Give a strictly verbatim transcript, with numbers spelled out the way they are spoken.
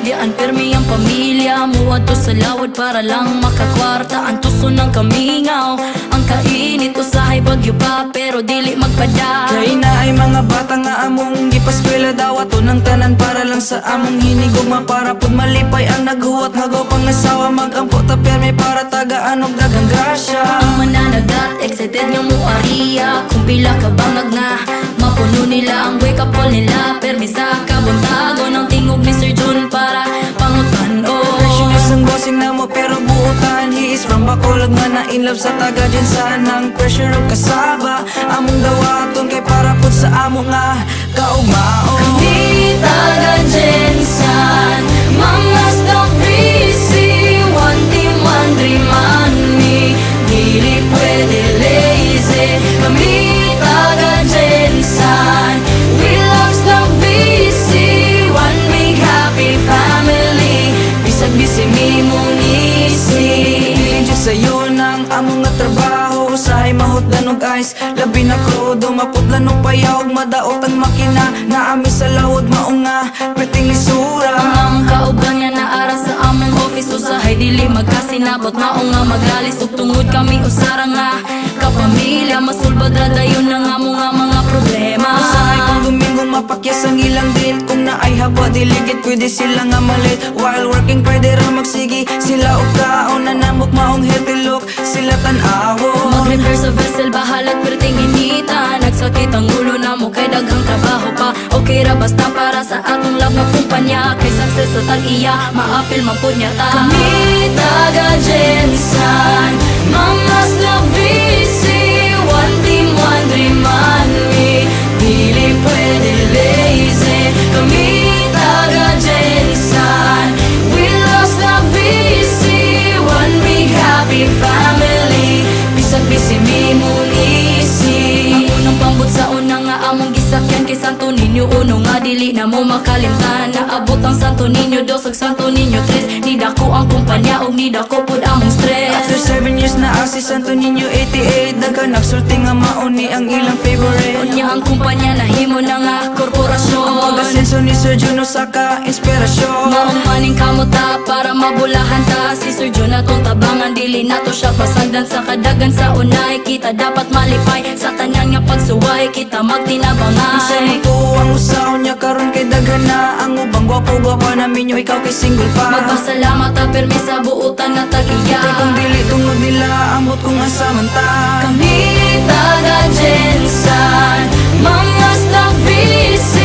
Diyan permi ang pamilya mo ato sa lawad para lang makakwarta. Ang tuso ng kamingaw, ang kainit usahay bagyo pa pero dili magpada. Kay na ay mga bata nga among gipaskwela daw ato ng tanan para lang sa among hinigugma. Para pud malipay ang naghuwat hagaw pangasawa magampo ta permi para tagaan og daghang grasya. Ang mananagat excited nga mo ariya kung pila ka bangag na mapuno nila ang wake up call nila. Permi sa kabuntago ng tingog ni Sir Jun para pangutan-o. Fresh news ang bossing na mo pero buutan. He is from Bacolod nga na in love sa taga dyan sanang pressure og kasaba. Among dawaton kay para pud sa amo nga kaugmao. Kami taga Jensan, mga stock busy, one team, one dream, man me, dili pwede lazy. Kami taga Jensan, we love stock busy, one big happy family, bisag busy mi mong isi. Diligent sa'yo ng among nga trabaho, usahay mahutdan og ice, labi na krudo, maputlan og payaw, madaot ang makina, naami sa lawod maunga, perting lisura. Ang among kauban nga naara sa among office, usahay dili magkasinabot, maunga magalis ug tungod kami usara nga kapamilya, masulbad ra dayon ang among nga mga problema. Usahay kung Domingo mapakyas ang ilang date, kung naay haba diligid pwede sila nga malit, while working pwede ra magsigi sila og kaon na namok maong healthy look sila tan-awo. Mag-repair sa vessel bahalat perting inita, nagsakit ang ulo na mo kay daghang trabaho pa. Okay ra basta para sa atong love nga kumpanya, kay success sa tag-iya maapil man pud niya ta. Kami taga Jensan, mga love busy, one team, one dream, man me, dili pwede lazy. Kami taga Jensan, we love love busy, one big happy family, bisag busy mi mong isi. Ang unang pambot sa una nga among gisakyan kay Santo Niño, uno nga dili na mo makalimtan. Naabot ang Santo Niño dos ug Santo Niño tres, ni dako ang kumpanya ug ni dako pud among stress. After seven years na asi Santo Niño eighty-eight, daghan nagsulti nga mauni ang ilang favorite. Unya ang kumpanya nahimo na nga korporasyon. Ang pag-asenso ni Sir Juno sa ka-inspirasyon. Maong maning kamuta para mabulahan ta si Sir Jun atong tabangan, dili nato siya pasagdan sa kadagan sa unay. Kita dapat malipay sa tanan nga pagsuway, kita magtinabangay. Isa mo to ang usaw niya karon kay daghan na ang ubang gwapo-gwapa namin nyo, ikaw kay single pa. Magpasalamat ta permi sa buutan na tag-iya. Kay kung dili tungod nila amot kung asaman ta. Kami taga Jensan, mga stock busy,